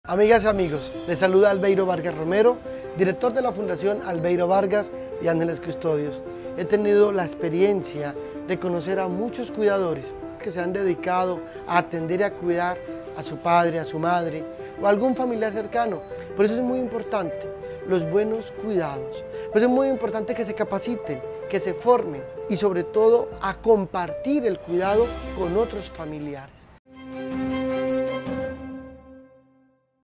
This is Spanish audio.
Amigas y amigos, les saluda Albeiro Vargas Romero, director de la Fundación Albeiro Vargas y Ángeles Custodios. He tenido la experiencia de conocer a muchos cuidadores que se han dedicado a atender y a cuidar a su padre, a su madre o a algún familiar cercano. Por eso es muy importante los buenos cuidados. Por eso es muy importante que se capaciten, que se formen y sobre todo a compartir el cuidado con otros familiares.